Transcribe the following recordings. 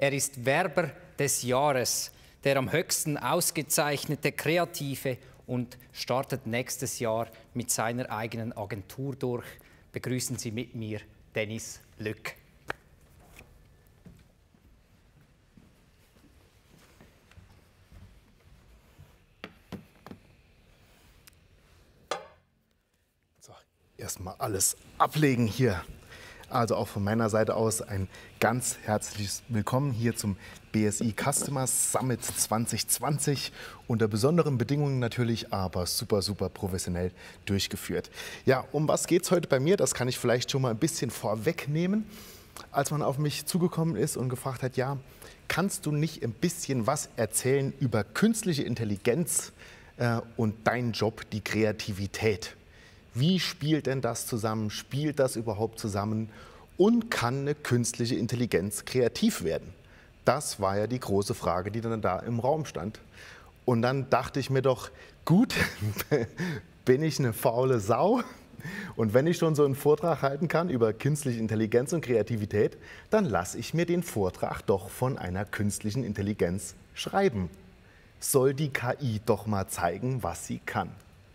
Er ist Werber des Jahres, der am höchsten ausgezeichnete Kreative und startet nächstes Jahr mit seiner eigenen Agentur durch. Begrüßen Sie mit mir Dennis Lück. So, erstmal alles ablegen hier. Also auch von meiner Seite aus ein ganz herzliches Willkommen hier zum BSI Customers Summit 2020. Unter besonderen Bedingungen natürlich, aber super, super professionell durchgeführt. Ja, um was geht es heute bei mir? Das kann ich vielleicht schon mal ein bisschen vorwegnehmen. Als man auf mich zugekommen ist und gefragt hat, ja, kannst du nicht ein bisschen was erzählen über künstliche Intelligenz und deinen Job, die Kreativität? Wie spielt denn das zusammen? Spielt das überhaupt zusammen? Und kann eine künstliche Intelligenz kreativ werden? Das war ja die große Frage, die dann da im Raum stand. Und dann dachte ich mir doch, gut, bin ich eine faule Sau? Und wenn ich schon so einen Vortrag halten kann über künstliche Intelligenz und Kreativität, dann lasse ich mir den Vortrag doch von einer künstlichen Intelligenz schreiben. Soll die KI doch mal zeigen, was sie kann.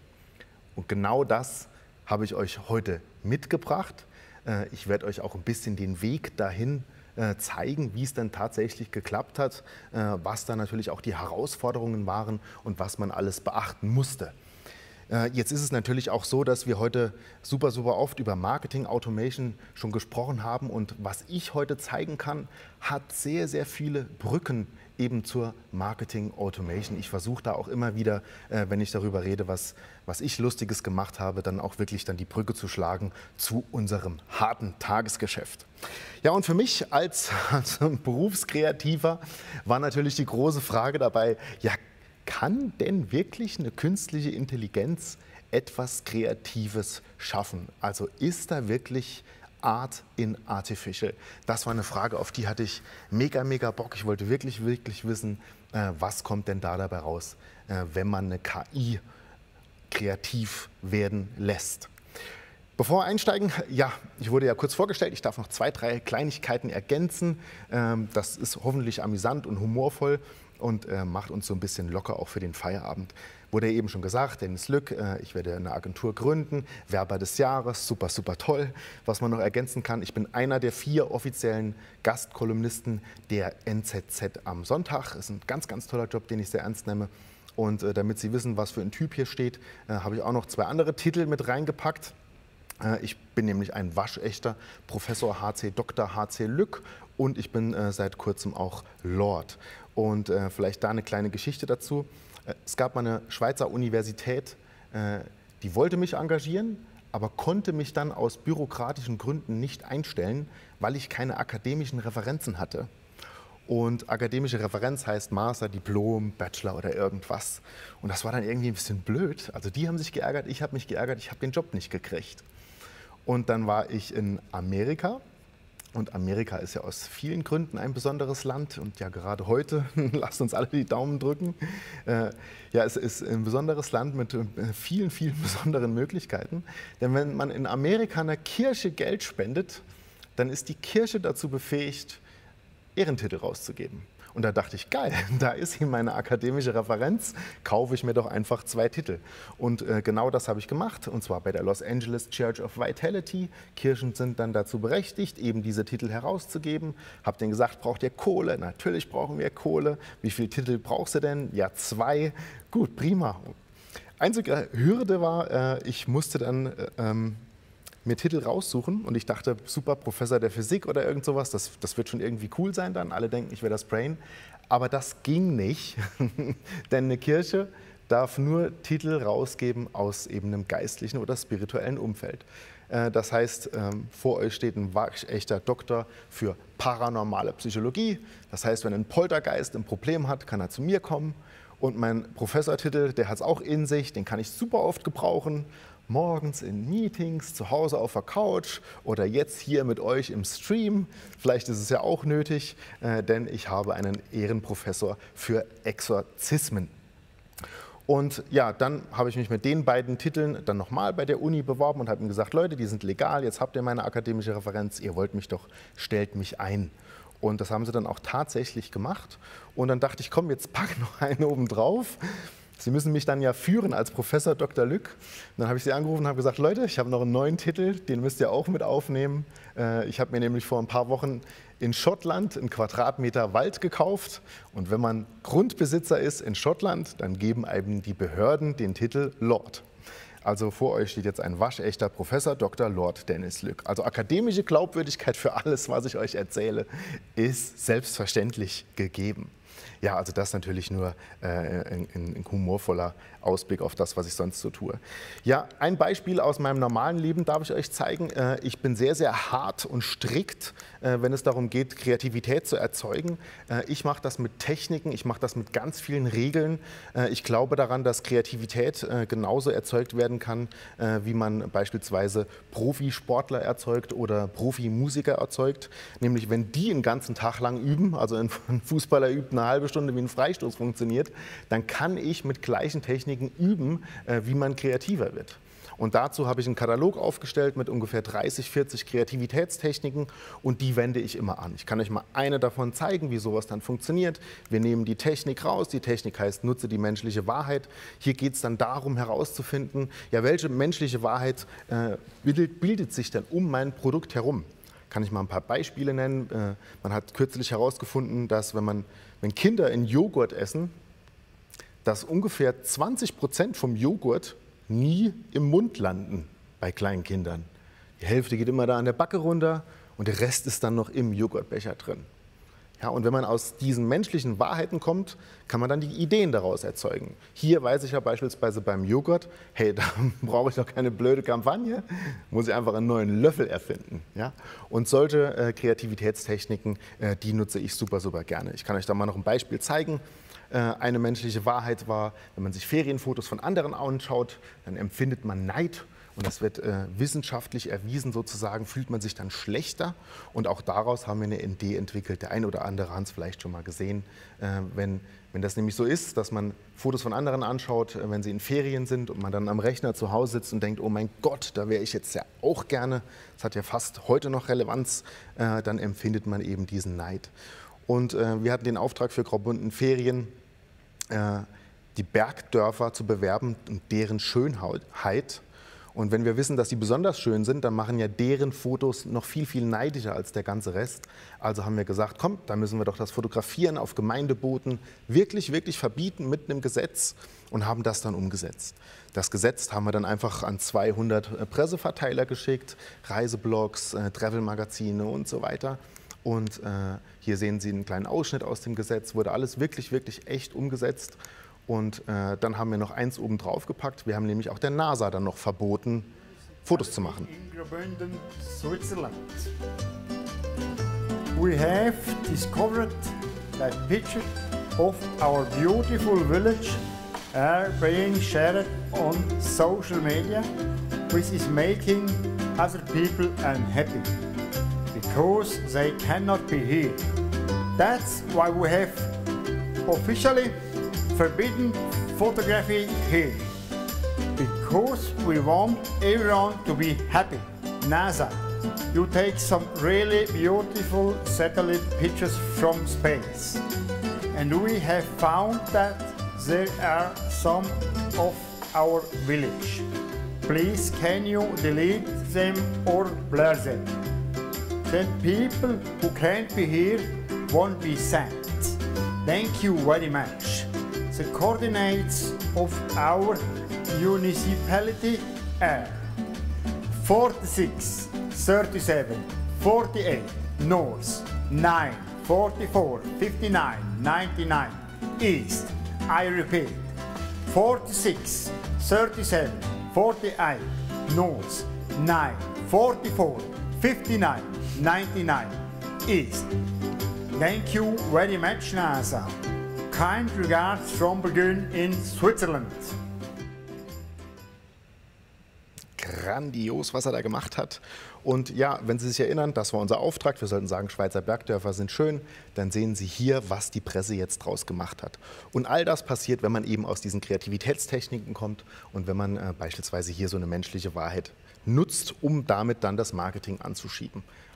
Und genau das habe ich euch heute mitgebracht. Ich werde euch auch ein bisschen den Weg dahin zeigen, wie es denn tatsächlich geklappt hat, was da natürlich auch die Herausforderungen waren und was man alles beachten musste. Jetzt ist es natürlich auch so, dass wir heute super, super oft über Marketing Automation schon gesprochen haben und was ich heute zeigen kann, hat sehr, sehr viele Brücken eben zur Marketing Automation. Ich versuche da auch immer wieder, wenn ich darüber rede, was ich Lustiges gemacht habe, dann auch wirklich dann die Brücke zu schlagen zu unserem harten Tagesgeschäft. Ja, und für mich als Berufskreativer war natürlich die große Frage dabei, ja, kann denn wirklich eine künstliche Intelligenz etwas Kreatives schaffen? Also ist da wirklich Art in Artificial? Das war eine Frage, auf die hatte ich mega, mega Bock. Ich wollte wirklich, wirklich wissen, was kommt denn da dabei raus, wenn man eine KI kreativ werden lässt. Bevor wir einsteigen, ja, ich wurde ja kurz vorgestellt, ich darf noch 2, 3 Kleinigkeiten ergänzen. Das ist hoffentlich amüsant und humorvoll und macht uns so ein bisschen locker auch für den Feierabend. Wurde ja eben schon gesagt, Dennis Lück, ich werde eine Agentur gründen, Werber des Jahres, super, super toll. Was man noch ergänzen kann, ich bin einer der 4 offiziellen Gastkolumnisten der NZZ am Sonntag. Das ist ein ganz, ganz toller Job, den ich sehr ernst nehme. Und damit Sie wissen, was für ein Typ hier steht, habe ich auch noch 2 andere Titel mit reingepackt. Ich bin nämlich ein waschechter Professor HC, Dr. HC Lück und ich bin seit kurzem auch Lord. Und vielleicht da eine kleine Geschichte dazu. Es gab mal eine Schweizer Universität, die wollte mich engagieren, aber konnte mich dann aus bürokratischen Gründen nicht einstellen, weil ich keine akademischen Referenzen hatte. Und akademische Referenz heißt Master, Diplom, Bachelor oder irgendwas. Und das war dann irgendwie ein bisschen blöd. Also die haben sich geärgert, ich habe mich geärgert, ich habe den Job nicht gekriegt. Und dann war ich in Amerika. Und Amerika ist ja aus vielen Gründen ein besonderes Land. Und ja, gerade heute, lasst uns alle die Daumen drücken. Ja, es ist ein besonderes Land mit vielen, vielen besonderen Möglichkeiten. Denn wenn man in Amerika einer Kirche Geld spendet, dann ist die Kirche dazu befähigt, Ehrentitel rauszugeben. Und da dachte ich, geil, da ist hier meine akademische Referenz, kaufe ich mir doch einfach 2 Titel. Und genau das habe ich gemacht, und zwar bei der Los Angeles Church of Vitality. Kirchen sind dann dazu berechtigt, eben diese Titel herauszugeben. Habe denen gesagt, braucht ihr Kohle? Natürlich brauchen wir Kohle. Wie viele Titel brauchst du denn? Ja, 2. Gut, prima. Einzige Hürde war, ich musste dann mir Titel raussuchen und ich dachte, super, Professor der Physik oder irgend sowas, das wird schon irgendwie cool sein dann, alle denken, ich wäre das Brain, aber das ging nicht, denn eine Kirche darf nur Titel rausgeben aus eben einem geistlichen oder spirituellen Umfeld. Das heißt, vor euch steht ein waschechter Doktor für paranormale Psychologie, das heißt, wenn ein Poltergeist ein Problem hat, kann er zu mir kommen und mein Professortitel, der hat es auch in sich, den kann ich super oft gebrauchen, morgens in Meetings, zu Hause auf der Couch oder jetzt hier mit euch im Stream. Vielleicht ist es ja auch nötig, denn ich habe einen Ehrenprofessor für Exorzismen. Und ja, dann habe ich mich mit den beiden Titeln dann nochmal bei der Uni beworben und habe ihm gesagt, Leute, die sind legal, jetzt habt ihr meine akademische Referenz, ihr wollt mich doch, stellt mich ein. Und das haben sie dann auch tatsächlich gemacht. Und dann dachte ich, komm, jetzt pack noch einen oben drauf. Sie müssen mich dann ja führen als Professor Dr. Lück. Und dann habe ich Sie angerufen und habe gesagt, Leute, ich habe noch einen neuen Titel, den müsst ihr auch mit aufnehmen. Ich habe mir nämlich vor ein paar Wochen in Schottland einen Quadratmeter Wald gekauft. Und wenn man Grundbesitzer ist in Schottland, dann geben einem die Behörden den Titel Lord. Also vor euch steht jetzt ein waschechter Professor Dr. Lord Dennis Lück. Also akademische Glaubwürdigkeit für alles, was ich euch erzähle, ist selbstverständlich gegeben. Ja, also das natürlich nur ein humorvoller Ausblick auf das, was ich sonst so tue. Ja, ein Beispiel aus meinem normalen Leben darf ich euch zeigen. Ich bin sehr, sehr hart und strikt, wenn es darum geht, Kreativität zu erzeugen. Ich mache das mit Techniken, ich mache das mit ganz vielen Regeln. Ich glaube daran, dass Kreativität genauso erzeugt werden kann, wie man beispielsweise Profisportler erzeugt oder Profimusiker erzeugt. Nämlich, wenn die einen ganzen Tag lang üben, also ein Fußballer übt eine halbe Stunde, wie ein Freistoß funktioniert, dann kann ich mit gleichen Techniken üben, wie man kreativer wird. Und dazu habe ich einen Katalog aufgestellt mit ungefähr 30, 40 Kreativitätstechniken und die wende ich immer an. Ich kann euch mal eine davon zeigen, wie sowas dann funktioniert. Wir nehmen die Technik raus. Die Technik heißt, nutze die menschliche Wahrheit. Hier geht es dann darum herauszufinden, ja, welche menschliche Wahrheit bildet sich denn um mein Produkt herum. Kann ich mal ein paar Beispiele nennen. Man hat kürzlich herausgefunden, dass wenn Kinder einen Joghurt essen, dass ungefähr 20% vom Joghurt nie im Mund landen bei kleinen Kindern. Die Hälfte geht immer da an der Backe runter und der Rest ist dann noch im Joghurtbecher drin. Ja, und wenn man aus diesen menschlichen Wahrheiten kommt, kann man dann die Ideen daraus erzeugen. Hier weiß ich ja beispielsweise beim Joghurt, hey, da brauche ich doch keine blöde Kampagne, muss ich einfach einen neuen Löffel erfinden. Ja? Und solche Kreativitätstechniken, die nutze ich super, super gerne. Ich kann euch da mal noch ein Beispiel zeigen. Eine menschliche Wahrheit war, wenn man sich Ferienfotos von anderen anschaut, dann empfindet man Neid. Und das wird wissenschaftlich erwiesen sozusagen, fühlt man sich dann schlechter. Und auch daraus haben wir eine Idee entwickelt. Der eine oder andere hat es vielleicht schon mal gesehen. Wenn das nämlich so ist, dass man Fotos von anderen anschaut, wenn sie in Ferien sind und man dann am Rechner zu Hause sitzt und denkt, oh mein Gott, da wäre ich jetzt ja auch gerne. Das hat ja fast heute noch Relevanz. Dann empfindet man eben diesen Neid. Und wir hatten den Auftrag für Graubünden Ferien, die Bergdörfer zu bewerben und deren Schönheit. Und wenn wir wissen, dass die besonders schön sind, dann machen ja deren Fotos noch viel, viel neidischer als der ganze Rest. Also haben wir gesagt, komm, da müssen wir doch das Fotografieren auf Gemeindebooten wirklich, wirklich verbieten mit einem Gesetz und haben das dann umgesetzt. Das Gesetz haben wir dann einfach an 200 Presseverteiler geschickt, Reiseblogs, Travel-Magazine und so weiter. Und hier sehen Sie einen kleinen Ausschnitt aus dem Gesetz, wurde alles wirklich, wirklich echt umgesetzt. Und dann haben wir noch eins oben drauf gepackt. Wir haben nämlich auch der NASA dann noch verboten, Fotos zu machen. In Graubünden, Switzerland. We have discovered that pictures of our beautiful village are being shared on social media, which is making other people unhappy because they cannot be here. That's why we have officially forbidden photography here, because we want everyone to be happy. NASA, you take some really beautiful satellite pictures from space, and we have found that there are some of our village. Please, can you delete them or blur them? Then people who can't be here won't be sad. Thank you very much. The coordinates of our municipality are 46, 37, 48, North, 9, 44, 59, 99, East. I repeat, 46, 37, 48, North, 9, 44, 59, 99, East. Thank you very much, NASA. Kind regards from Burgund in Switzerland. Grandios, was er da gemacht hat. Und ja, wenn Sie sich erinnern, das war unser Auftrag. Wir sollten sagen, Schweizer Bergdörfer sind schön. Dann sehen Sie hier, was die Presse jetzt draus gemacht hat. Und all das passiert, wenn man eben aus diesen Kreativitätstechniken kommt und wenn man beispielsweise hier so eine menschliche Wahrheit nutzt, um damit dann das Marketing anzuschieben.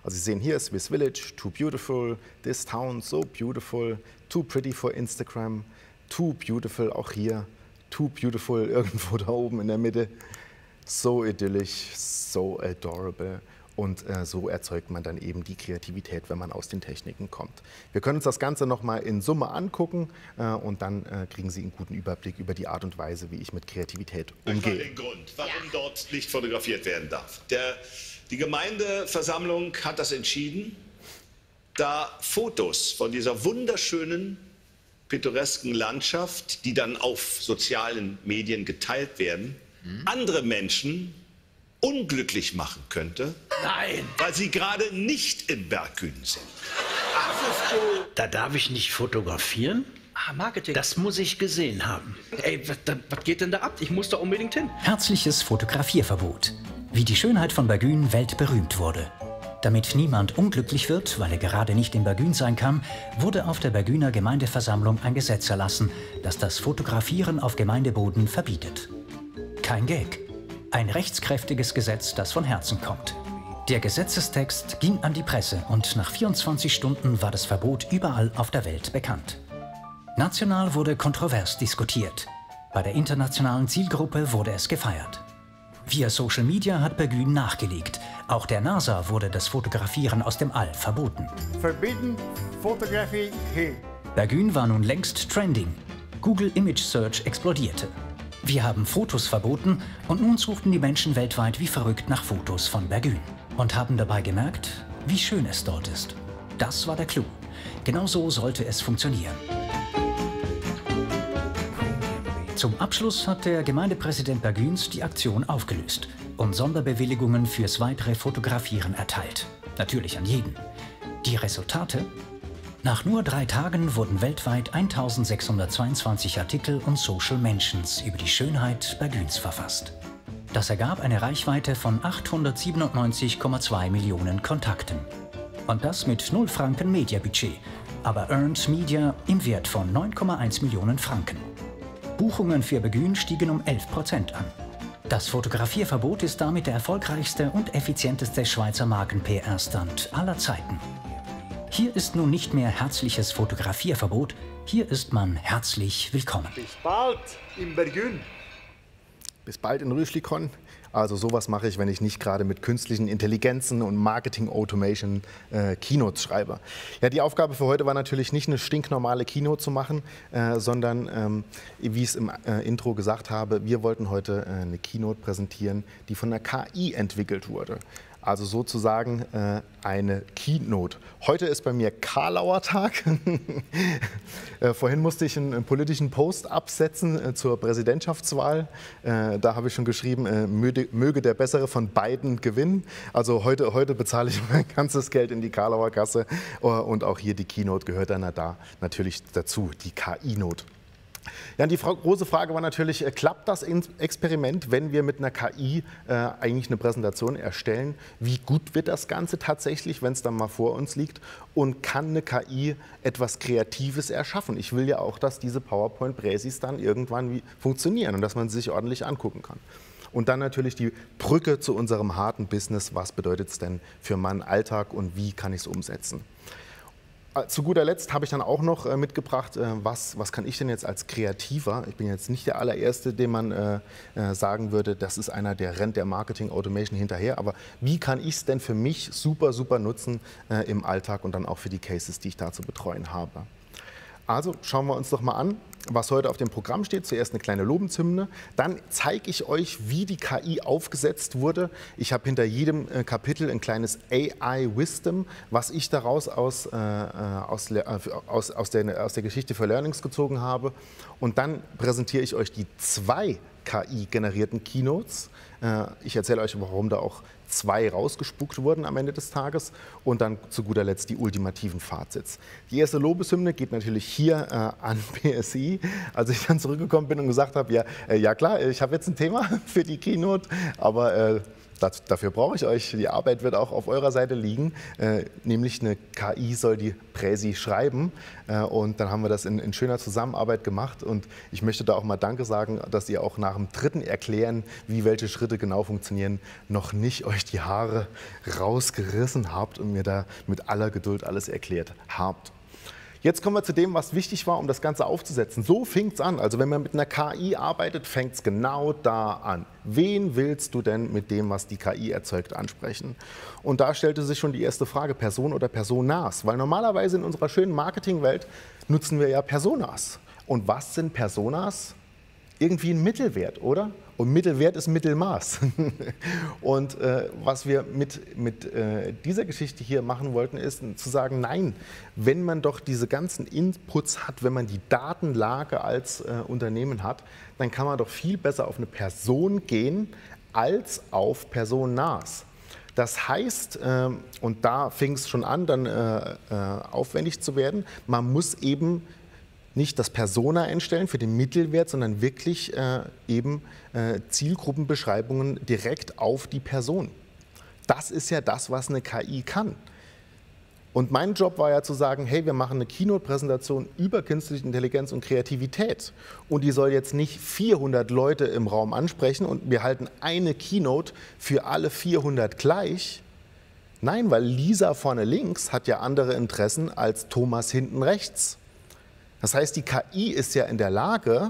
Also Sie sehen hier Swiss Village, too beautiful, this town so beautiful, too pretty for Instagram, too beautiful auch hier, too beautiful irgendwo da oben in der Mitte, so idyllisch, so adorable. Und so erzeugt man dann eben die Kreativität, wenn man aus den Techniken kommt. Wir können uns das Ganze nochmal in Summe angucken und dann kriegen Sie einen guten Überblick über die Art und Weise, wie ich mit Kreativität umgehe. Den Grund, warum dort nicht fotografiert werden darf. Die Gemeindeversammlung hat das entschieden, da Fotos von dieser wunderschönen, pittoresken Landschaft, die dann auf sozialen Medien geteilt werden, andere Menschen unglücklich machen könnte, Nein, weil sie gerade nicht in Berggünen sind. da darf ich nicht fotografieren? Ah, Marketing. Das muss ich gesehen haben. Ey, was geht denn da ab? Ich muss da unbedingt hin. Herzliches Fotografierverbot. Wie die Schönheit von Bergün weltberühmt wurde. Damit niemand unglücklich wird, weil er gerade nicht in Bergün sein kann, wurde auf der Bergüner Gemeindeversammlung ein Gesetz erlassen, das das Fotografieren auf Gemeindeboden verbietet. Kein Gag. Ein rechtskräftiges Gesetz, das von Herzen kommt. Der Gesetzestext ging an die Presse und nach 24 Stunden war das Verbot überall auf der Welt bekannt. National wurde kontrovers diskutiert. Bei der internationalen Zielgruppe wurde es gefeiert. Via Social Media hat Bergün nachgelegt. Auch der NASA wurde das Fotografieren aus dem All verboten. Forbidden photography here. Bergün war nun längst trending. Google Image Search explodierte. Wir haben Fotos verboten und nun suchten die Menschen weltweit wie verrückt nach Fotos von Bergün. Und haben dabei gemerkt, wie schön es dort ist. Das war der Clou. Genau so sollte es funktionieren. Zum Abschluss hat der Gemeindepräsident Bergüns die Aktion aufgelöst und Sonderbewilligungen fürs weitere Fotografieren erteilt. Natürlich an jeden. Die Resultate? Nach nur 3 Tagen wurden weltweit 1622 Artikel und Social Mentions über die Schönheit Bergüns verfasst. Das ergab eine Reichweite von 897,2 Millionen Kontakten. Und das mit 0 Franken Mediabudget, aber Earned Media im Wert von 9,1 Millionen Franken. Buchungen für Bergün stiegen um 11% an. Das Fotografierverbot ist damit der erfolgreichste und effizienteste Schweizer Marken-PR-Stunt aller Zeiten. Hier ist nun nicht mehr herzliches Fotografierverbot, hier ist man herzlich willkommen. Bis bald in Bergün. Bis bald in Rüschlikon. Also sowas mache ich, wenn ich nicht gerade mit künstlichen Intelligenzen und Marketing-Automation Keynotes schreibe. Ja, die Aufgabe für heute war natürlich nicht eine stinknormale Keynote zu machen, sondern, wie ich es im Intro gesagt habe, wir wollten heute eine Keynote präsentieren, die von der KI entwickelt wurde. Also sozusagen eine Keynote. Heute ist bei mir Karlauer Tag. Vorhin musste ich einen politischen Post absetzen zur Präsidentschaftswahl. Da habe ich schon geschrieben, möge der Bessere von beiden gewinnen. Also heute bezahle ich mein ganzes Geld in die Karlauer Kasse. Und auch hier die Keynote gehört dann da natürlich dazu, die KI-Note. Ja, und die große Frage war natürlich, klappt das Experiment, wenn wir mit einer KI eigentlich eine Präsentation erstellen? Wie gut wird das Ganze tatsächlich, wenn es dann mal vor uns liegt? Und kann eine KI etwas Kreatives erschaffen? Ich will ja auch, dass diese PowerPoint-Präsis dann irgendwann funktionieren und dass man sie sich ordentlich angucken kann. Und dann natürlich die Brücke zu unserem harten Business. Was bedeutet es denn für meinen Alltag und wie kann ich es umsetzen? Zu guter Letzt habe ich dann auch noch mitgebracht, was kann ich denn jetzt als Kreativer, ich bin jetzt nicht der allererste, dem man sagen würde, das ist einer, der rennt der Marketing Automation hinterher, aber wie kann ich es denn für mich super nutzen im Alltag und dann auch für die Cases, die ich da zu betreuen habe. Also schauen wir uns doch mal an, was heute auf dem Programm steht. Zuerst eine kleine Lobeshymne, dann zeige ich euch, wie die KI aufgesetzt wurde. Ich habe hinter jedem Kapitel ein kleines AI-Wisdom, was ich daraus aus der Geschichte für Learnings gezogen habe. Und dann präsentiere ich euch die 2 KI-generierten Keynotes. Ich erzähle euch, warum da auch 2 rausgespuckt wurden am Ende des Tages und dann zu guter Letzt die ultimativen Fazits. Die erste Lobeshymne geht natürlich hier an BSI, als ich dann zurückgekommen bin und gesagt habe, ja klar, ich habe jetzt ein Thema für die Keynote, aber dafür brauche ich euch. Die Arbeit wird auch auf eurer Seite liegen. Nämlich eine KI soll die Präsi schreiben. Und dann haben wir das in schöner Zusammenarbeit gemacht. Und ich möchte da auch mal Danke sagen, dass ihr auch nach dem dritten Erklären, wie welche Schritte genau funktionieren, noch nicht euch die Haare rausgerissen habt und mir da mit aller Geduld alles erklärt habt. Jetzt kommen wir zu dem, was wichtig war, um das Ganze aufzusetzen. So fängt es an. Also wenn man mit einer KI arbeitet, fängt es genau da an. Wen willst du denn mit dem, was die KI erzeugt, ansprechen? Und da stellte sich schon die erste Frage, Person oder Personas? Weil normalerweise in unserer schönen Marketingwelt nutzen wir ja Personas. Und was sind Personas? Irgendwie ein Mittelwert, oder? Und Mittelwert ist Mittelmaß. Und was wir mit dieser Geschichte hier machen wollten, ist zu sagen, nein, wenn man doch diese ganzen Inputs hat, wenn man die Datenlage als Unternehmen hat, dann kann man doch viel besser auf eine Person gehen, als auf Personas. Das heißt, und da fing es schon an, dann aufwendig zu werden, man muss eben nicht das Persona entstellen für den Mittelwert, sondern wirklich Zielgruppenbeschreibungen direkt auf die Person. Das ist ja das, was eine KI kann. Und mein Job war ja zu sagen, hey, wir machen eine Keynote-Präsentation über künstliche Intelligenz und Kreativität. Und die soll jetzt nicht 400 Leute im Raum ansprechen und wir halten eine Keynote für alle 400 gleich. Nein, weil Lisa vorne links hat ja andere Interessen als Thomas hinten rechts. Das heißt, die KI ist ja in der Lage,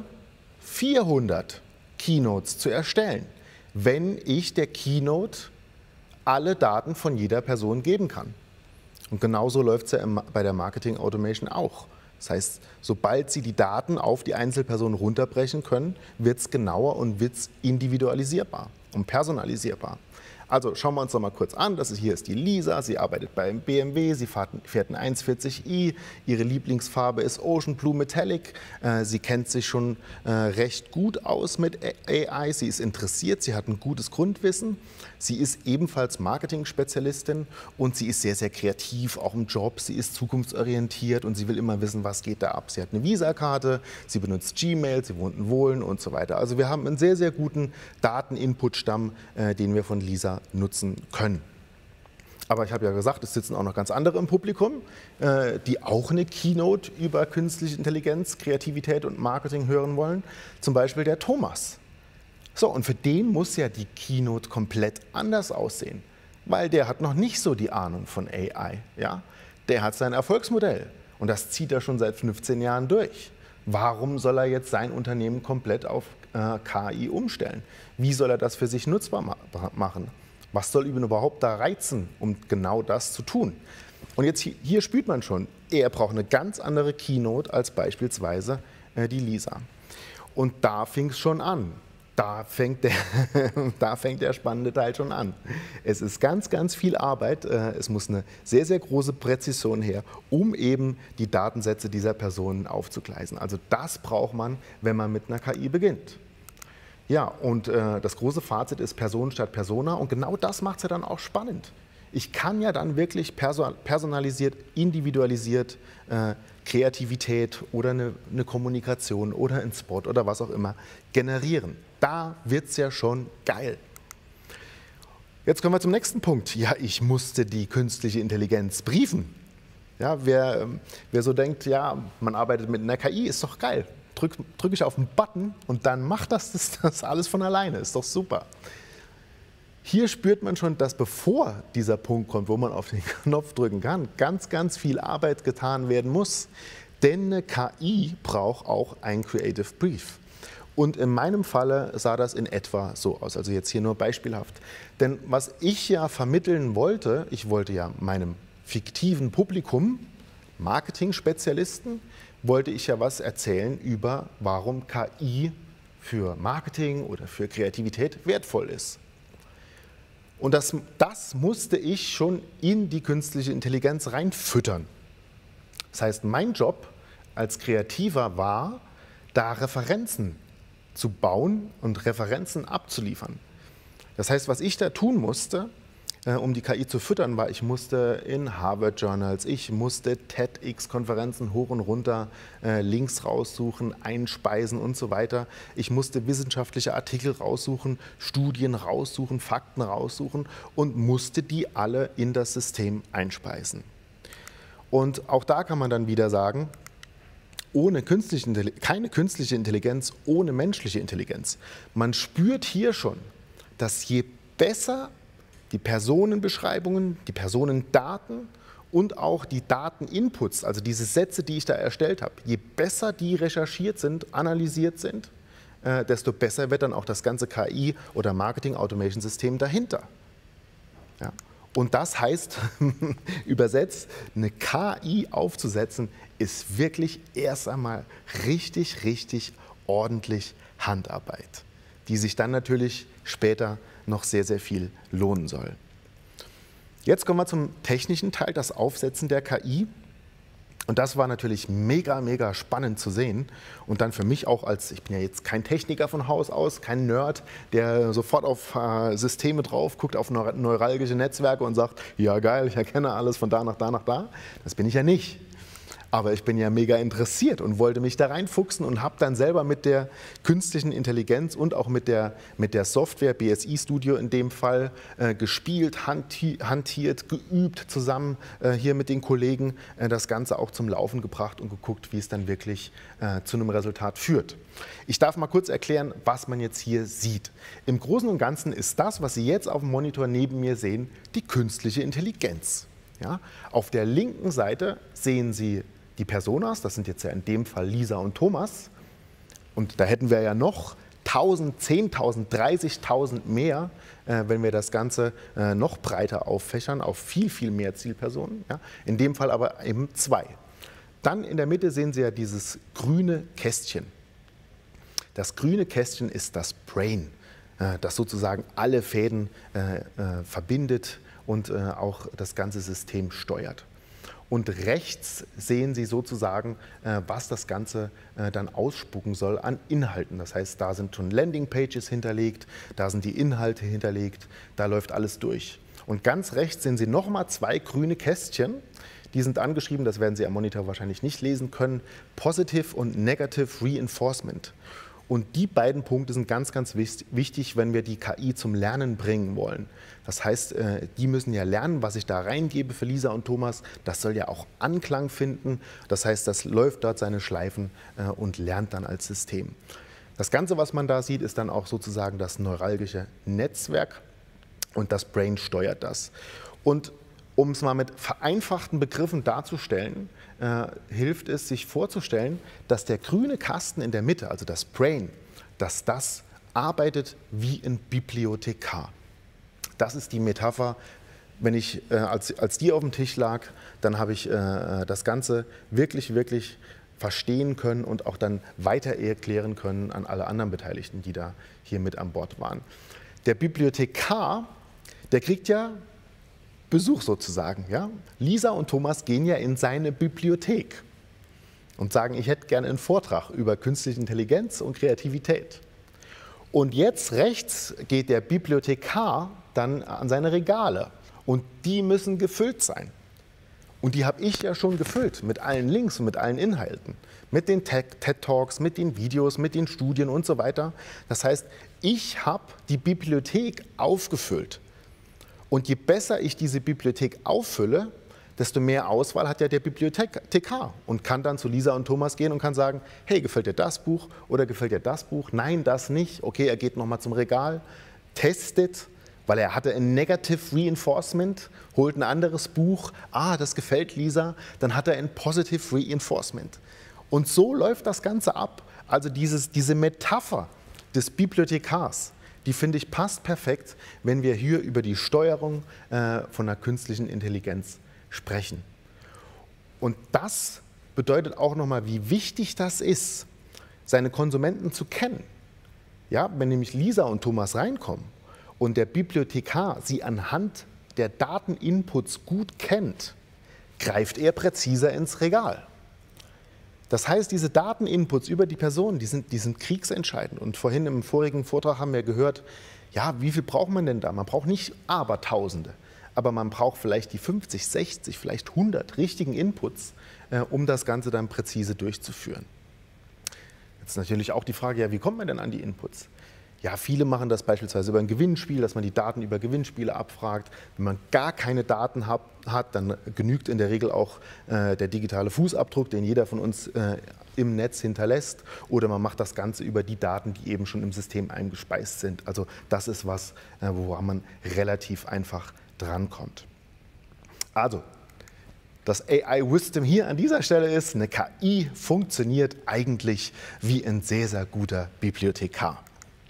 400 Keynotes zu erstellen, wenn ich der Keynote alle Daten von jeder Person geben kann. Und genauso läuft es ja bei der Marketing Automation auch. Das heißt, sobald Sie die Daten auf die Einzelperson runterbrechen können, wird es genauer und wird es individualisierbar und personalisierbar. Also schauen wir uns noch mal kurz an. Hier ist die Lisa, sie arbeitet beim BMW, sie fährt einen 140i, ihre Lieblingsfarbe ist Ocean Blue Metallic. Sie kennt sich schon recht gut aus mit AI, sie ist interessiert, sie hat ein gutes Grundwissen. Sie ist ebenfalls Marketing-Spezialistin und sie ist sehr, sehr kreativ, auch im Job. Sie ist zukunftsorientiert und sie will immer wissen, was geht da ab. Sie hat eine Visa-Karte, sie benutzt Gmail, sie wohnt in Wohlen und so weiter. Also wir haben einen sehr, sehr guten Daten-Input-Stamm, den wir von Lisa nutzen können. Aber ich habe ja gesagt, es sitzen auch noch ganz andere im Publikum, die auch eine Keynote über künstliche Intelligenz, Kreativität und Marketing hören wollen. Zum Beispiel der Thomas. So, und für den muss ja die Keynote komplett anders aussehen, weil der hat noch nicht so die Ahnung von AI. Ja? Der hat sein Erfolgsmodell und das zieht er schon seit 15 Jahren durch. Warum soll er jetzt sein Unternehmen komplett auf KI umstellen? Wie soll er das für sich nutzbar machen? Was soll ihn überhaupt da reizen, um genau das zu tun? Und jetzt hier spürt man schon, er braucht eine ganz andere Keynote als beispielsweise die Lisa. Und da fing es schon an. Da fängt der spannende Teil schon an. Es ist ganz, ganz viel Arbeit. Es muss eine sehr, sehr große Präzision her, um eben die Datensätze dieser Personen aufzugleisen. Also das braucht man, wenn man mit einer KI beginnt. Ja, und das große Fazit ist Person statt Persona. Und genau das macht es ja dann auch spannend. Ich kann ja dann wirklich personalisiert, individualisiert Kreativität oder eine Kommunikation oder einen Spot oder was auch immer generieren. Da wird es ja schon geil. Jetzt kommen wir zum nächsten Punkt. Ja, ich musste die künstliche Intelligenz briefen. Ja, wer so denkt, ja, man arbeitet mit einer KI, ist doch geil. Drücke ich auf einen Button und dann macht das alles von alleine. Ist doch super. Hier spürt man schon, dass bevor dieser Punkt kommt, wo man auf den Knopf drücken kann, ganz, ganz viel Arbeit getan werden muss. Denn eine KI braucht auch einen Creative Brief. Und in meinem Falle sah das in etwa so aus, also jetzt hier nur beispielhaft. Denn was ich ja vermitteln wollte, ich wollte ja meinem fiktiven Publikum, Marketing-Spezialisten, wollte ich ja was erzählen über, warum KI für Marketing oder für Kreativität wertvoll ist. Und das musste ich schon in die künstliche Intelligenz reinfüttern. Das heißt, mein Job als Kreativer war, da Referenzen zu bauen und Referenzen abzuliefern. Das heißt, was ich da tun musste, um die KI zu füttern, war, ich musste in Harvard Journals, ich musste TEDx-Konferenzen hoch und runter, Links raussuchen, einspeisen und so weiter. Ich musste wissenschaftliche Artikel raussuchen, Studien raussuchen, Fakten raussuchen und musste die alle in das System einspeisen. Und auch da kann man dann wieder sagen, keine künstliche Intelligenz ohne menschliche Intelligenz. Man spürt hier schon, dass je besser die Personenbeschreibungen, die Personendaten und auch die Dateninputs, also diese Sätze, die ich da erstellt habe, je besser die recherchiert sind, analysiert sind, desto besser wird dann auch das ganze KI- oder Marketing-Automation-System dahinter. Ja. Und das heißt, übersetzt, eine KI aufzusetzen, ist wirklich erst einmal richtig, richtig ordentlich Handarbeit, die sich dann natürlich später noch sehr, sehr viel lohnen soll. Jetzt kommen wir zum technischen Teil, das Aufsetzen der KI. Und das war natürlich mega, mega spannend zu sehen. Und dann für mich auch ich bin ja jetzt kein Techniker von Haus aus, kein Nerd, der sofort auf Systeme drauf guckt, auf neuralgische Netzwerke und sagt, ja geil, ich erkenne alles von da nach da nach da. Das bin ich ja nicht. Aber ich bin ja mega interessiert und wollte mich da reinfuchsen und habe dann selber mit der künstlichen Intelligenz und auch mit der Software, BSI Studio in dem Fall, gespielt, hantiert, geübt, zusammen hier mit den Kollegen das Ganze auch zum Laufen gebracht und geguckt, wie es dann wirklich zu einem Resultat führt. Ich darf mal kurz erklären, was man jetzt hier sieht. Im Großen und Ganzen ist das, was Sie jetzt auf dem Monitor neben mir sehen, die künstliche Intelligenz. Ja? Auf der linken Seite sehen Sie die Personas, das sind jetzt ja in dem Fall Lisa und Thomas. Und da hätten wir ja noch 1000, 10.000, 30.000 mehr, wenn wir das Ganze noch breiter auffächern, auf viel, viel mehr Zielpersonen. Ja? In dem Fall aber eben 2. Dann in der Mitte sehen Sie ja dieses grüne Kästchen. Das grüne Kästchen ist das Brain, das sozusagen alle Fäden verbindet und auch das ganze System steuert. Und rechts sehen Sie sozusagen, was das Ganze dann ausspucken soll an Inhalten. Das heißt, da sind schon Landingpages hinterlegt, da sind die Inhalte hinterlegt, da läuft alles durch. Und ganz rechts sehen Sie nochmal 2 grüne Kästchen. Die sind angeschrieben, das werden Sie am Monitor wahrscheinlich nicht lesen können, Positive und Negative Reinforcement. Und die beiden Punkte sind ganz, ganz wichtig, wenn wir die KI zum Lernen bringen wollen. Das heißt, die müssen ja lernen, was ich da reingebe für Lisa und Thomas. Das soll ja auch Anklang finden. Das heißt, das läuft dort seine Schleifen und lernt dann als System. Das Ganze, was man da sieht, ist dann auch sozusagen das neuralgische Netzwerk und das Brain steuert das. Und um es mal mit vereinfachten Begriffen darzustellen, hilft es, sich vorzustellen, dass der grüne Kasten in der Mitte, also das Brain, dass das arbeitet wie ein Bibliothekar. Das ist die Metapher. Wenn ich, als die auf dem Tisch lag, dann habe ich das Ganze wirklich, wirklich verstehen können und auch dann weiter erklären können an alle anderen Beteiligten, die da hier mit an Bord waren. Der Bibliothekar, der kriegt ja Besuch sozusagen. Ja? Lisa und Thomas gehen ja in seine Bibliothek und sagen, ich hätte gerne einen Vortrag über künstliche Intelligenz und Kreativität. Und jetzt rechts geht der Bibliothekar dann an seine Regale und die müssen gefüllt sein. Und die habe ich ja schon gefüllt mit allen Links und mit allen Inhalten, mit den TED-Talks, mit den Videos, mit den Studien und so weiter. Das heißt, ich habe die Bibliothek aufgefüllt. Und je besser ich diese Bibliothek auffülle, desto mehr Auswahl hat ja der Bibliothekar und kann dann zu Lisa und Thomas gehen und kann sagen, hey, gefällt dir das Buch oder gefällt dir das Buch? Nein, das nicht. Okay, er geht nochmal zum Regal, testet, weil er hatte ein Negative Reinforcement, holt ein anderes Buch, das gefällt Lisa, dann hat er ein Positive Reinforcement. Und so läuft das Ganze ab. Also diese Metapher des Bibliothekars, die finde ich passt perfekt, wenn wir hier über die Steuerung von der künstlichen Intelligenz sprechen. Und das bedeutet auch nochmal, wie wichtig das ist, seine Konsumenten zu kennen. Ja, wenn nämlich Lisa und Thomas reinkommen und der Bibliothekar sie anhand der Dateninputs gut kennt, greift er präziser ins Regal. Das heißt, diese Dateninputs über die Person, die sind kriegsentscheidend. Und vorhin im vorigen Vortrag haben wir gehört, ja, wie viel braucht man denn da? Man braucht nicht Abertausende. aber man braucht vielleicht die 50, 60, vielleicht 100 richtigen Inputs, um das Ganze dann präzise durchzuführen. Jetzt natürlich auch die Frage, ja, wie kommt man denn an die Inputs? Ja, viele machen das beispielsweise über ein Gewinnspiel, dass man die Daten über Gewinnspiele abfragt. Wenn man gar keine Daten hat, dann genügt in der Regel auch der digitale Fußabdruck, den jeder von uns im Netz hinterlässt. Oder man macht das Ganze über die Daten, die eben schon im System eingespeist sind. Also das ist was, woran man relativ einfach drankommt. Also, das AI-Wisdom hier an dieser Stelle ist, eine KI funktioniert eigentlich wie ein sehr, sehr guter Bibliothekar.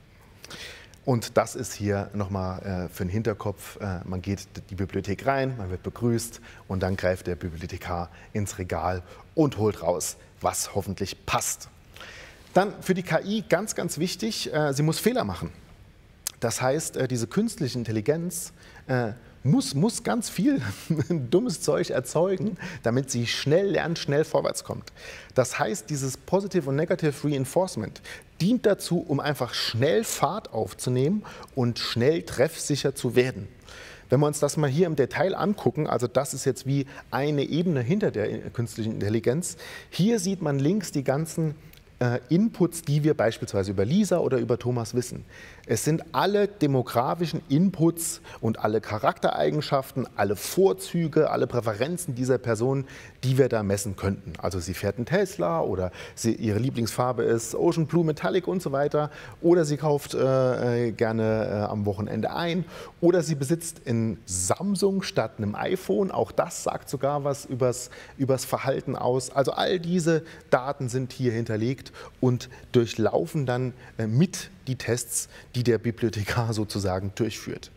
Und das ist hier nochmal für den Hinterkopf, man geht in die Bibliothek rein, man wird begrüßt und dann greift der Bibliothekar ins Regal und holt raus, was hoffentlich passt. Dann für die KI ganz, ganz wichtig, sie muss Fehler machen. Das heißt, diese künstliche Intelligenz muss ganz viel dummes Zeug erzeugen, damit sie schnell lernt, schnell vorwärts kommt. Das heißt, dieses Positive und Negative Reinforcement dient dazu, um einfach schnell Fahrt aufzunehmen und schnell treffsicher zu werden. Wenn wir uns das mal hier im Detail angucken, also das ist jetzt wie eine Ebene hinter der künstlichen Intelligenz, hier sieht man links die ganzen Inputs, die wir beispielsweise über Lisa oder über Thomas wissen. Es sind alle demografischen Inputs und alle Charaktereigenschaften, alle Vorzüge, alle Präferenzen dieser Person, die wir da messen könnten. Also sie fährt einen Tesla oder ihre Lieblingsfarbe ist Ocean Blue Metallic und so weiter. Oder sie kauft gerne am Wochenende ein. Oder sie besitzt ein Samsung statt einem iPhone. Auch das sagt sogar was übers Verhalten aus. Also all diese Daten sind hier hinterlegt und durchlaufen dann mit die Tests, die der Bibliothekar sozusagen durchführt.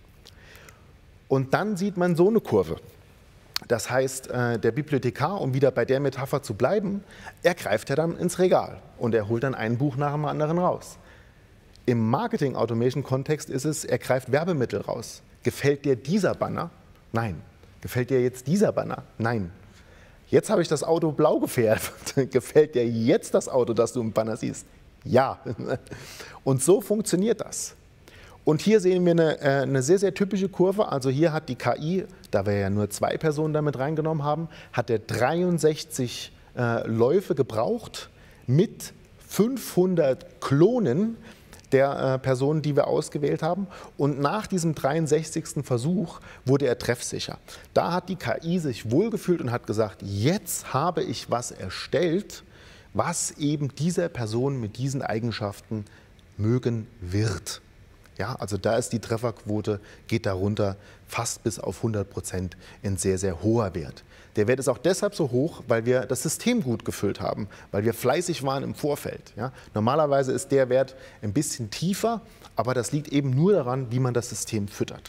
Und dann sieht man so eine Kurve. Das heißt, der Bibliothekar, um wieder bei der Metapher zu bleiben, er greift ja dann ins Regal und er holt dann ein Buch nach dem anderen raus. Im Marketing-Automation-Kontext ist es, er greift Werbemittel raus. Gefällt dir dieser Banner? Nein. Gefällt dir jetzt dieser Banner? Nein. Jetzt habe ich das Auto blau gefärbt. Gefällt dir jetzt das Auto, das du im Banner siehst? Ja. Und so funktioniert das. Und hier sehen wir eine sehr, sehr typische Kurve. Also hier hat die KI, da wir ja nur 2 Personen damit reingenommen haben, hat er 63 Läufe gebraucht mit 500 Klonen der Personen, die wir ausgewählt haben. Und nach diesem 63. Versuch wurde er treffsicher. Da hat die KI sich wohlgefühlt und hat gesagt, jetzt habe ich was erstellt, was eben dieser Person mit diesen Eigenschaften mögen wird. Ja, also da ist die Trefferquote, geht darunter fast bis auf 100%, ein sehr, sehr hoher Wert. Der Wert ist auch deshalb so hoch, weil wir das System gut gefüllt haben, weil wir fleißig waren im Vorfeld. Ja. Normalerweise ist der Wert ein bisschen tiefer, aber das liegt eben nur daran, wie man das System füttert.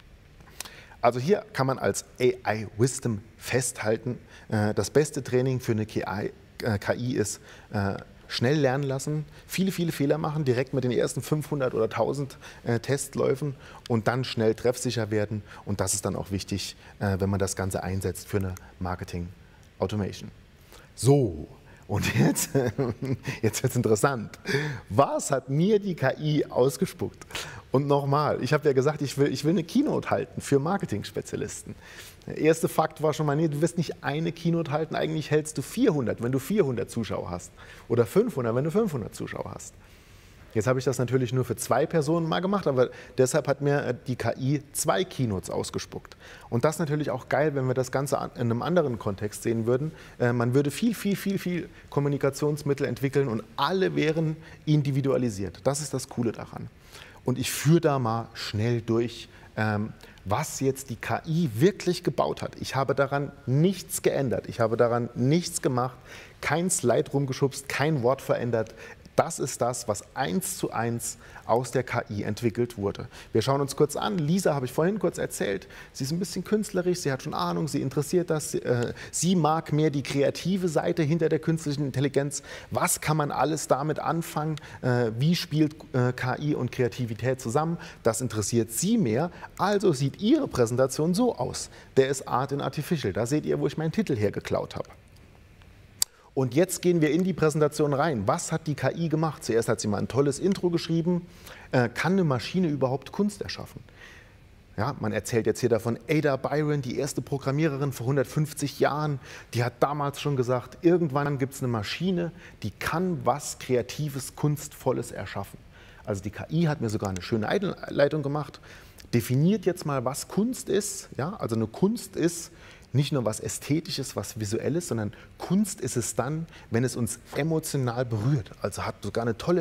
Also hier kann man als AI-Wisdom festhalten, das beste Training für eine KI ist schnell lernen lassen, viele, viele Fehler machen, direkt mit den ersten 500 oder 1000 Testläufen und dann schnell treffsicher werden. Und das ist dann auch wichtig, wenn man das Ganze einsetzt für eine Marketing-Automation. So, und jetzt wird es interessant. Was hat mir die KI ausgespuckt? Und nochmal, ich habe ja gesagt, ich will eine Keynote halten für Marketing-Spezialisten. Der erste Fakt war schon mal, nee, du wirst nicht eine Keynote halten, eigentlich hältst du 400, wenn du 400 Zuschauer hast. Oder 500, wenn du 500 Zuschauer hast. Jetzt habe ich das natürlich nur für 2 Personen mal gemacht, aber deshalb hat mir die KI 2 Keynotes ausgespuckt. Und das ist natürlich auch geil, wenn wir das Ganze in einem anderen Kontext sehen würden. Man würde viel Kommunikationsmittel entwickeln und alle wären individualisiert. Das ist das Coole daran. Und ich führe da mal schnell durch, was jetzt die KI wirklich gebaut hat. Ich habe daran nichts geändert, ich habe daran nichts gemacht, kein Slide rumgeschubst, kein Wort verändert. Das ist das, was 1:1 aus der KI entwickelt wurde. Wir schauen uns kurz an. Lisa habe ich vorhin kurz erzählt. Sie ist ein bisschen künstlerisch, sie hat schon Ahnung, sie interessiert das. Sie mag mehr die kreative Seite hinter der künstlichen Intelligenz. Was kann man alles damit anfangen? Wie spielt KI und Kreativität zusammen? Das interessiert sie mehr. Also sieht ihre Präsentation so aus. Der ist Art in Artificial. Da seht ihr, wo ich meinen Titel hergeklaut habe. Und jetzt gehen wir in die Präsentation rein. Was hat die KI gemacht? Zuerst hat sie mal ein tolles Intro geschrieben. Kann eine Maschine überhaupt Kunst erschaffen? Ja, man erzählt jetzt hier davon, Ada Byron, die erste Programmiererin vor 150 Jahren, die hat damals schon gesagt, irgendwann gibt es eine Maschine, die kann was Kreatives, Kunstvolles erschaffen. Also die KI hat mir sogar eine schöne Einleitung gemacht, definiert jetzt mal, was Kunst ist. Ja, also eine Kunst ist nicht nur was Ästhetisches, was Visuelles, sondern Kunst ist es dann, wenn es uns emotional berührt. Also hat sogar eine tolle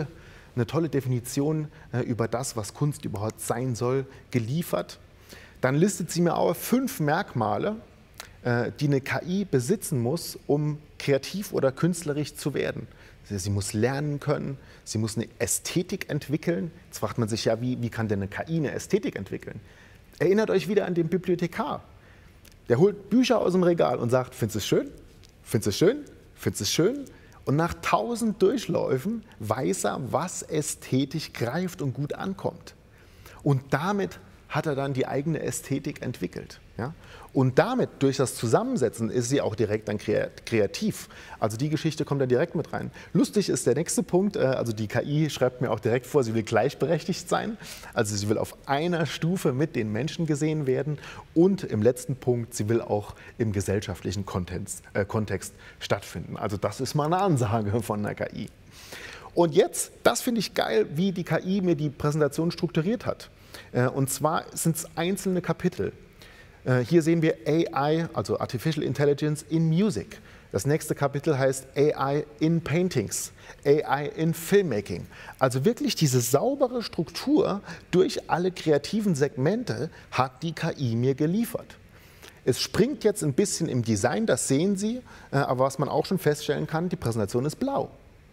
Definition über das, was Kunst überhaupt sein soll, geliefert. Dann listet sie mir auf 5 Merkmale, die eine KI besitzen muss, um kreativ oder künstlerisch zu werden. Sie muss lernen können, sie muss eine Ästhetik entwickeln. Jetzt fragt man sich ja, wie kann denn eine KI eine Ästhetik entwickeln? Erinnert euch wieder an den Bibliothekar. Der holt Bücher aus dem Regal und sagt, findest du es schön? Findest du es schön? Findest du es schön? Und nach 1000 Durchläufen weiß er, was ästhetisch greift und gut ankommt. Und damit hat er dann die eigene Ästhetik entwickelt. Ja? Und damit, durch das Zusammensetzen, ist sie auch direkt dann kreativ. Also die Geschichte kommt dann direkt mit rein. Lustig ist der nächste Punkt, also die KI schreibt mir auch direkt vor, sie will gleichberechtigt sein. Also sie will auf einer Stufe mit den Menschen gesehen werden. Und im letzten Punkt, sie will auch im gesellschaftlichen Kontext stattfinden. Also das ist mal eine Ansage von einer KI. Und jetzt, das finde ich geil, wie die KI mir die Präsentation strukturiert hat. Und zwar sind es einzelne Kapitel. Hier sehen wir AI, also Artificial Intelligence in Music. Das nächste Kapitel heißt AI in Paintings, AI in Filmmaking. Also wirklich diese saubere Struktur durch alle kreativen Segmente hat die KI mir geliefert. Es springt jetzt ein bisschen im Design, das sehen Sie, aber was man auch schon feststellen kann, die Präsentation ist blau.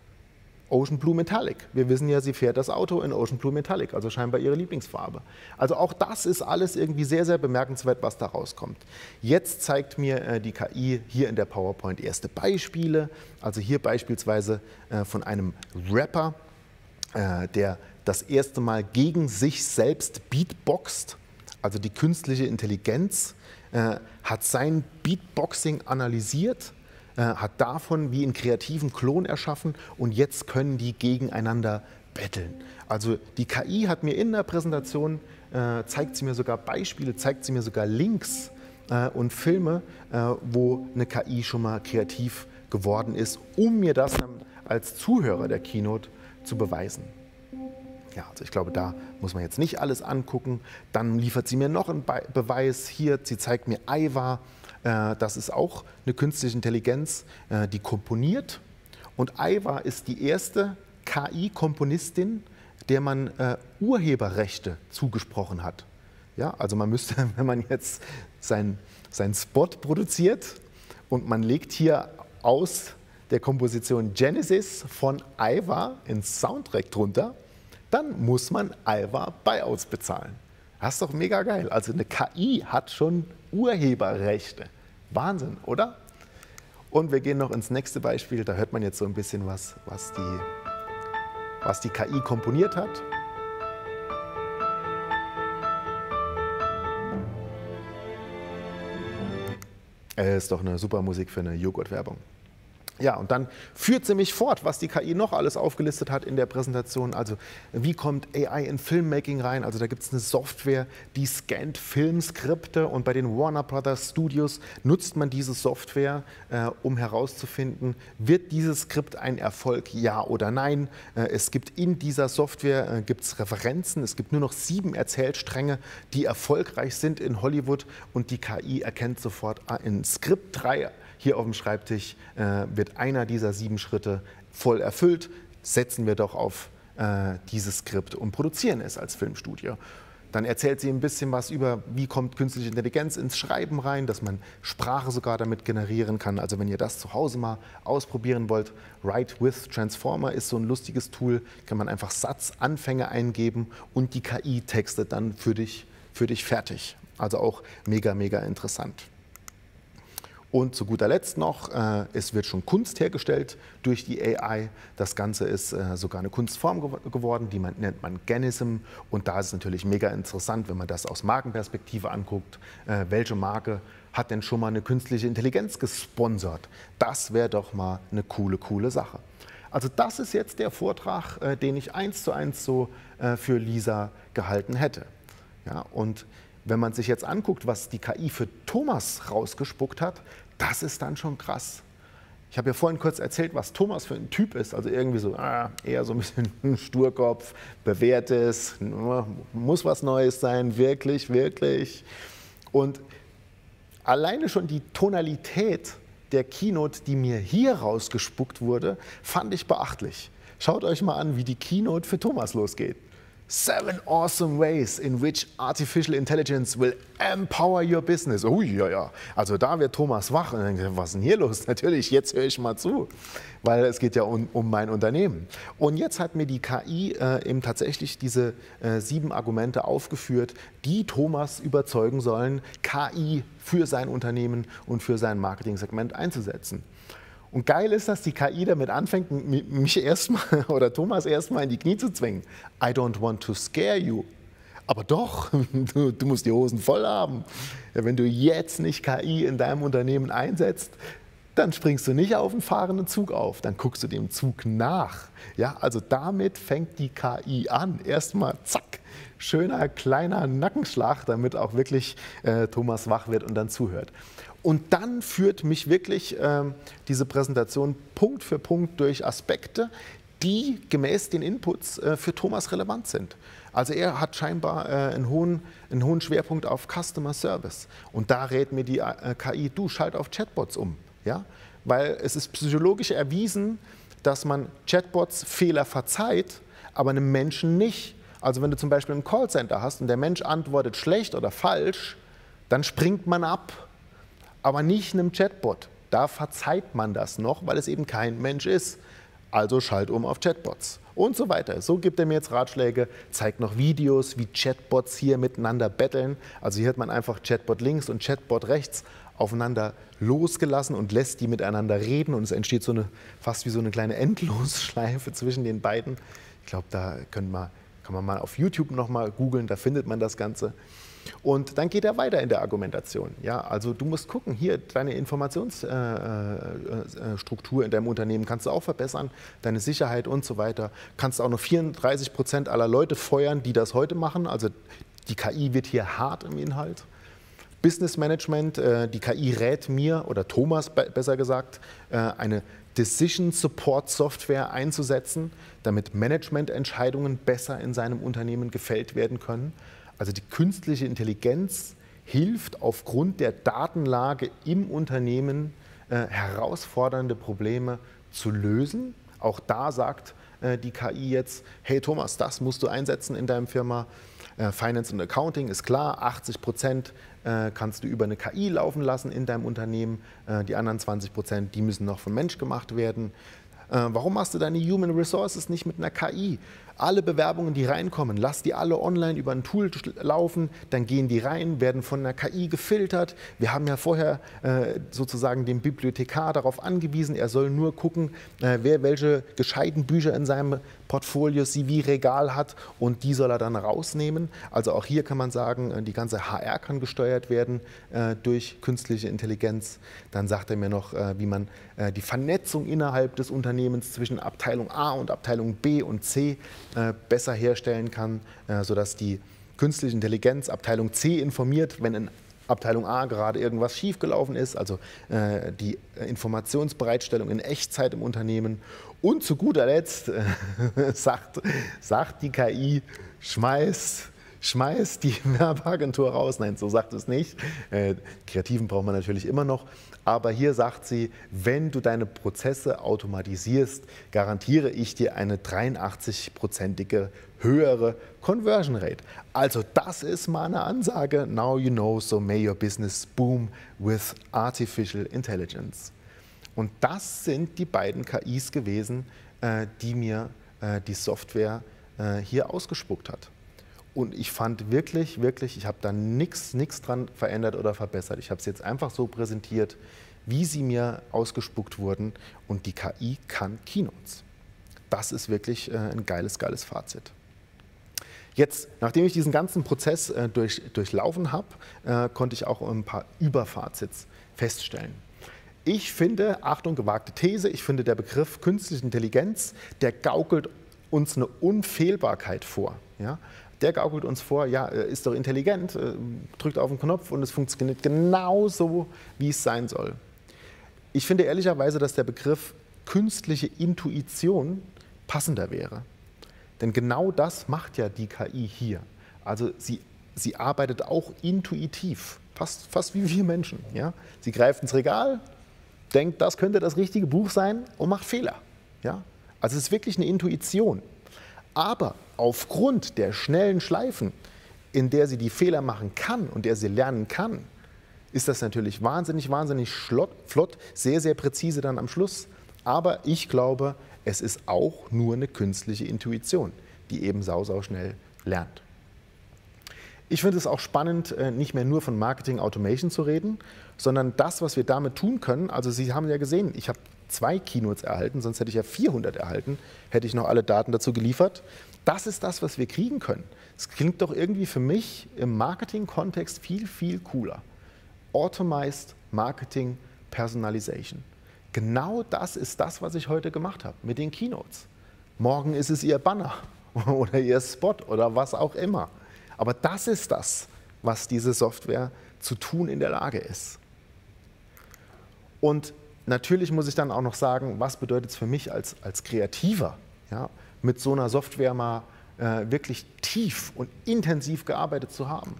Ocean Blue Metallic. Wir wissen ja, sie fährt das Auto in Ocean Blue Metallic, also scheinbar ihre Lieblingsfarbe. Also auch das ist alles irgendwie sehr, sehr bemerkenswert, was da rauskommt. Jetzt zeigt mir die KI hier in der PowerPoint erste Beispiele. Also hier beispielsweise von einem Rapper, der das erste Mal gegen sich selbst beatboxt. Also die künstliche Intelligenz hat sein Beatboxing analysiert, hat davon wie einen kreativen Klon erschaffen und jetzt können die gegeneinander betteln. Also die KI hat mir in der Präsentation, zeigt sie mir sogar Beispiele, zeigt sie mir sogar Links und Filme, wo eine KI schon mal kreativ geworden ist, um mir das dann als Zuhörer der Keynote zu beweisen. Ja, also ich glaube, da muss man jetzt nicht alles angucken. Dann liefert sie mir noch einen Beweis. Hier, sie zeigt mir Aiwa. Das ist auch eine künstliche Intelligenz, die komponiert. Und Aiwa ist die erste KI-Komponistin, der man Urheberrechte zugesprochen hat. Ja, also man müsste, wenn man jetzt seinen Spot produziert und man legt hier aus der Komposition Genesis von Aiwa ins Soundtrack drunter, dann muss man Aiwa Buyouts bezahlen. Das ist doch mega geil. Also eine KI hat schon Urheberrechte. Wahnsinn, oder? Und wir gehen noch ins nächste Beispiel. Da hört man jetzt so ein bisschen was die KI komponiert hat. Ist doch eine super Musik für eine Joghurt-Werbung. Ja, und dann führt sie mich fort, was die KI noch alles aufgelistet hat in der Präsentation. Also wie kommt AI in Filmmaking rein? Also da gibt es eine Software, die scannt Filmskripte und bei den Warner Brothers Studios nutzt man diese Software, um herauszufinden, wird dieses Skript ein Erfolg, ja oder nein. Es gibt in dieser Software gibt's Referenzen, es gibt nur noch 7 Erzählstränge, die erfolgreich sind in Hollywood und die KI erkennt sofort in Skript 3, hier auf dem Schreibtisch wird einer dieser 7 Schritte voll erfüllt. Setzen wir doch auf dieses Skript und produzieren es als Filmstudio. Dann erzählt sie ein bisschen was über, wie kommt künstliche Intelligenz ins Schreiben rein, dass man Sprache sogar damit generieren kann. Also wenn ihr das zu Hause mal ausprobieren wollt, Write with Transformer ist so ein lustiges Tool, kann man einfach Satzanfänge eingeben und die KI textet dann für dich fertig. Also auch mega, mega interessant. Und zu guter Letzt noch, es wird schon Kunst hergestellt durch die AI. Das Ganze ist sogar eine Kunstform geworden, die nennt man Genism. Und da ist es natürlich mega interessant, wenn man das aus Markenperspektive anguckt. Welche Marke hat denn schon mal eine künstliche Intelligenz gesponsert? Das wäre doch mal eine coole Sache. Also das ist jetzt der Vortrag, den ich 1:1 so für Lisa gehalten hätte. Ja, und wenn man sich jetzt anguckt, was die KI für Thomas rausgespuckt hat, das ist dann schon krass. Ich habe ja vorhin kurz erzählt, was Thomas für ein Typ ist. Also irgendwie so eher so ein bisschen ein Sturkopf, bewährtes, muss was Neues sein, wirklich, wirklich. Und alleine schon die Tonalität der Keynote, die mir hier rausgespuckt wurde, fand ich beachtlich. Schaut euch mal an, wie die Keynote für Thomas losgeht. 7 awesome ways in which artificial intelligence will empower your business. Oh ja. Also da wird Thomas wach und denkt, was ist denn hier los? Natürlich, jetzt höre ich mal zu, weil es geht ja um mein Unternehmen. Und jetzt hat mir die KI eben tatsächlich diese 7 Argumente aufgeführt, die Thomas überzeugen sollen, KI für sein Unternehmen und für sein Marketing-Segment einzusetzen. Und geil ist, dass die KI damit anfängt, mich erstmal oder Thomas erstmal in die Knie zu zwingen. I don't want to scare you. Aber doch, du musst die Hosen voll haben. Ja, wenn du jetzt nicht KI in deinem Unternehmen einsetzt, dann springst du nicht auf einen fahrenden Zug auf, dann guckst du dem Zug nach. Ja, also damit fängt die KI an. Erstmal zack, schöner kleiner Nackenschlag, damit auch wirklich Thomas wach wird und dann zuhört. Und dann führt mich wirklich diese Präsentation Punkt für Punkt durch Aspekte, die gemäß den Inputs für Thomas relevant sind. Also er hat scheinbar einen hohen Schwerpunkt auf Customer Service. Und da rät mir die KI, du schalt auf Chatbots um. Ja? Weil es ist psychologisch erwiesen, dass man Chatbots Fehler verzeiht, aber einem Menschen nicht. Also wenn du zum Beispiel ein Callcenter hast und der Mensch antwortet schlecht oder falsch, dann springt man ab. Aber nicht einem Chatbot. Da verzeiht man das noch, weil es eben kein Mensch ist. Also schalt um auf Chatbots und so weiter. So gibt er mir jetzt Ratschläge, zeigt noch Videos, wie Chatbots hier miteinander betteln. Also hier hat man einfach Chatbot links und Chatbot rechts aufeinander losgelassen und lässt die miteinander reden. Und es entsteht so fast wie so eine kleine Endlosschleife zwischen den beiden. Ich glaube, da kann man mal auf YouTube noch mal googeln, da findet man das Ganze. Und dann geht er weiter in der Argumentation. Ja, also du musst gucken, hier deine Informationsstruktur in deinem Unternehmen kannst du auch verbessern, deine Sicherheit und so weiter. Kannst auch noch 34% aller Leute feuern, die das heute machen. Also die KI wird hier hart im Inhalt. Business Management, die KI rät mir, oder Thomas besser gesagt, eine Decision Support Software einzusetzen, damit Managemententscheidungen besser in seinem Unternehmen gefällt werden können. Also die künstliche Intelligenz hilft aufgrund der Datenlage im Unternehmen herausfordernde Probleme zu lösen. Auch da sagt die KI jetzt, hey Thomas, das musst du einsetzen in deiner Firma. Finance und Accounting ist klar, 80% kannst du über eine KI laufen lassen in deinem Unternehmen. Die anderen 20%, die müssen noch vom Mensch gemacht werden. Warum machst du deine Human Resources nicht mit einer KI? Alle Bewerbungen, die reinkommen, lass die alle online über ein Tool laufen, dann gehen die rein, werden von einer KI gefiltert. Wir haben ja vorher sozusagen den Bibliothekar darauf angewiesen, er soll nur gucken, wer welche gescheiten Bücher in seinem Portfolio, CV-Regal hat und die soll er dann rausnehmen. Also auch hier kann man sagen, die ganze HR kann gesteuert werden durch künstliche Intelligenz. Dann sagt er mir noch, wie man die Vernetzung innerhalb des Unternehmens zwischen Abteilung A und Abteilung B und C besser herstellen kann, sodass die künstliche Intelligenz Abteilung C informiert, wenn in Abteilung A gerade irgendwas schiefgelaufen ist, also die Informationsbereitstellung in Echtzeit im Unternehmen. Und zu guter Letzt sagt die KI, schmeiß die Werbeagentur raus. Nein, so sagt es nicht. Kreativen braucht man natürlich immer noch. Aber hier sagt sie, wenn du deine Prozesse automatisierst, garantiere ich dir eine 83%ige höhere Conversion Rate. Also das ist mal eine Ansage. Now you know, so may your business boom with artificial intelligence. Und das sind die beiden KIs gewesen, die mir die Software hier ausgespuckt hat. Und ich fand wirklich, ich habe da nichts dran verändert oder verbessert. Ich habe es jetzt einfach so präsentiert, wie sie mir ausgespuckt wurden. Und die KI kann Keynotes. Das ist wirklich ein geiles Fazit. Jetzt, nachdem ich diesen ganzen Prozess durchlaufen habe, konnte ich auch ein paar Überfazits feststellen. Ich finde, Achtung, gewagte These, ich finde der Begriff künstliche Intelligenz, der gaukelt uns eine Unfehlbarkeit vor. Ja? der gaukelt uns vor, ja, ist doch intelligent, drückt auf den Knopf und es funktioniert genauso, wie es sein soll. Ich finde ehrlicherweise, dass der Begriff künstliche Intuition passender wäre. Denn genau das macht ja die KI hier. Also sie arbeitet auch intuitiv, fast wie wir Menschen. Ja? Sie greift ins Regal, denkt, das könnte das richtige Buch sein und macht Fehler. Ja? Also es ist wirklich eine Intuition. Aber aufgrund der schnellen Schleifen, in der sie die Fehler machen kann und der sie lernen kann, ist das natürlich wahnsinnig flott, sehr, sehr präzise dann am Schluss. Aber ich glaube, es ist auch nur eine künstliche Intuition, die eben sau schnell lernt. Ich finde es auch spannend, nicht mehr nur von Marketing Automation zu reden, sondern das, was wir damit tun können. Also Sie haben ja gesehen, ich habe 2 Keynotes erhalten, sonst hätte ich ja 400 erhalten, hätte ich noch alle Daten dazu geliefert. Das ist das, was wir kriegen können. Es klingt doch irgendwie für mich im Marketing-Kontext viel, viel cooler. Automized Marketing Personalization. Genau das ist das, was ich heute gemacht habe mit den Keynotes. Morgen ist es Ihr Banner oder Ihr Spot oder was auch immer. Aber das ist das, was diese Software zu tun in der Lage ist. Und natürlich muss ich dann auch noch sagen, was bedeutet es für mich als Kreativer, ja, mit so einer Software mal wirklich tief und intensiv gearbeitet zu haben.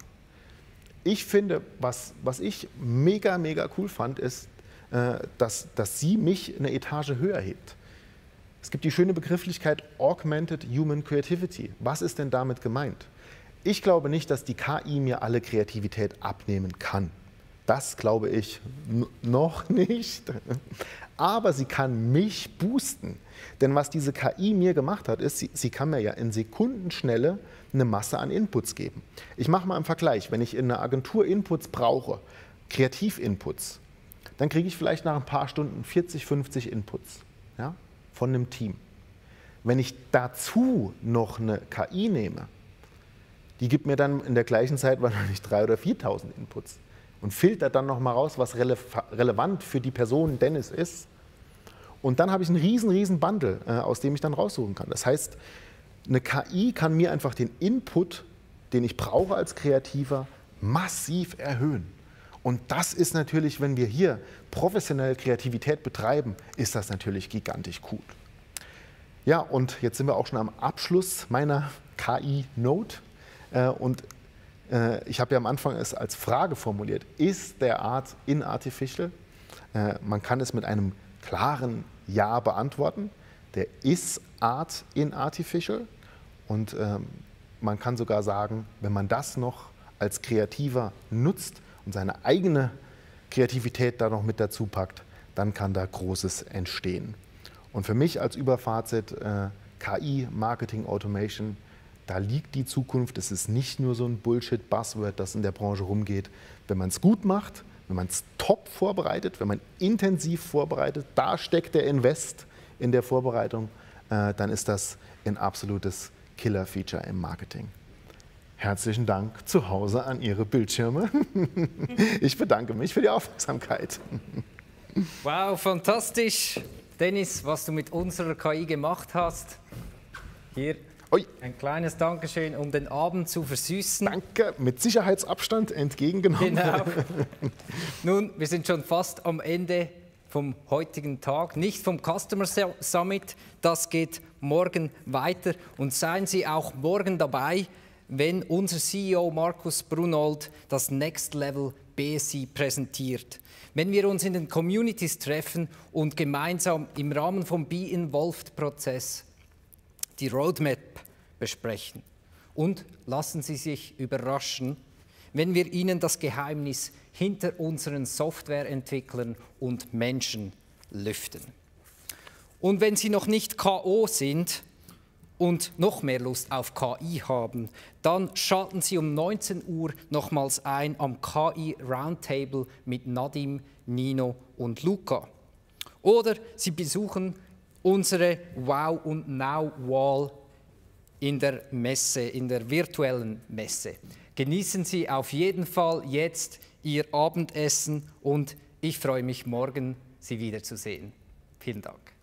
Ich finde, was ich mega cool fand, ist, dass sie mich eine Etage höher hebt. Es gibt die schöne Begrifflichkeit Augmented Human Creativity. Was ist denn damit gemeint? Ich glaube nicht, dass die KI mir alle Kreativität abnehmen kann. Das glaube ich noch nicht. Aber sie kann mich boosten. Denn was diese KI mir gemacht hat, ist, sie kann mir ja in Sekundenschnelle eine Masse an Inputs geben. Ich mache mal einen Vergleich. Wenn ich in einer Agentur Inputs brauche, Kreativinputs, dann kriege ich vielleicht nach ein paar Stunden 40, 50 Inputs, ja, von einem Team. Wenn ich dazu noch eine KI nehme, die gibt mir dann in der gleichen Zeit wahrscheinlich 3.000 oder 4.000 Inputs und filtert dann noch mal raus, was relevant für die Person Dennis ist. Und dann habe ich einen riesen Bundle, aus dem ich dann raussuchen kann. Das heißt, eine KI kann mir einfach den Input, den ich brauche als Kreativer, massiv erhöhen. Und das ist natürlich, wenn wir hier professionell Kreativität betreiben, ist das natürlich gigantisch cool. Ja, und jetzt sind wir auch schon am Abschluss meiner KI-Note. Und ich habe ja am Anfang es als Frage formuliert, ist der Art in Artificial? Man kann es mit einem klaren Ja beantworten. Der ist Art in Artificial. Und man kann sogar sagen, wenn man das noch als Kreativer nutzt und seine eigene Kreativität da noch mit dazu packt, dann kann da Großes entstehen. Und für mich als Überfazit, KI, Marketing Automation, da liegt die Zukunft. Es ist nicht nur so ein Bullshit-Buzzword, das in der Branche rumgeht. Wenn man es gut macht, wenn man es top vorbereitet, wenn man intensiv vorbereitet, da steckt der Invest in der Vorbereitung, dann ist das ein absolutes Killer-Feature im Marketing. Herzlichen Dank zu Hause an Ihre Bildschirme. Ich bedanke mich für die Aufmerksamkeit. Wow, fantastisch. Dennis, was du mit unserer KI gemacht hast. Hier ein kleines Dankeschön, um den Abend zu versüßen. Danke, mit Sicherheitsabstand entgegengenommen. Genau. Nun, wir sind schon fast am Ende vom heutigen Tag, nicht vom Customer Summit. Das geht morgen weiter. Und seien Sie auch morgen dabei, wenn unser CEO Markus Brunold das Next Level BSI präsentiert. Wenn wir uns in den Communities treffen und gemeinsam im Rahmen vom Be Involved-Prozess die Roadmap besprechen. Und lassen Sie sich überraschen, wenn wir Ihnen das Geheimnis hinter unseren Softwareentwicklern und Menschen lüften. Und wenn Sie noch nicht K.O. sind und noch mehr Lust auf KI haben, dann schalten Sie um 19 Uhr nochmals ein am KI Roundtable mit Nadim, Nino und Luca. Oder Sie besuchen unsere Wow und Now Wall in der Messe, in der virtuellen Messe. Genießen Sie auf jeden Fall jetzt Ihr Abendessen und ich freue mich morgen, Sie wiederzusehen. Vielen Dank.